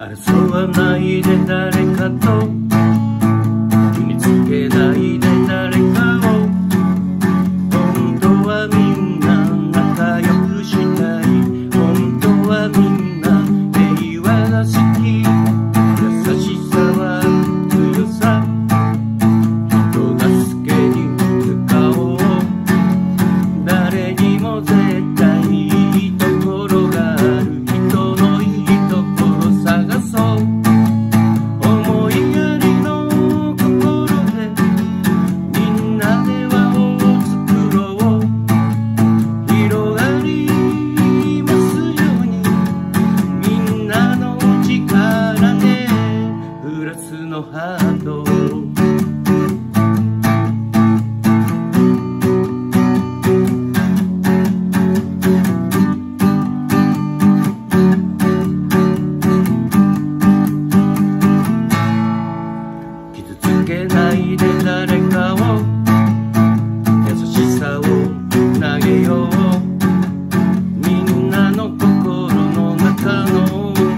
争わないで誰かと、決めつけないで誰かを。本当はみんな仲良くしたい。本当はみんな平和が好き。優しさは強さ、人助けに使おう。誰にも絶対いいところがある。人のいいところ探そう。思いやりの心でみんなで輪を作ろう。広がりますようにみんなの力でプラスのハート。傷つけないで誰かを、優しさを投げよう。みんなの心の中の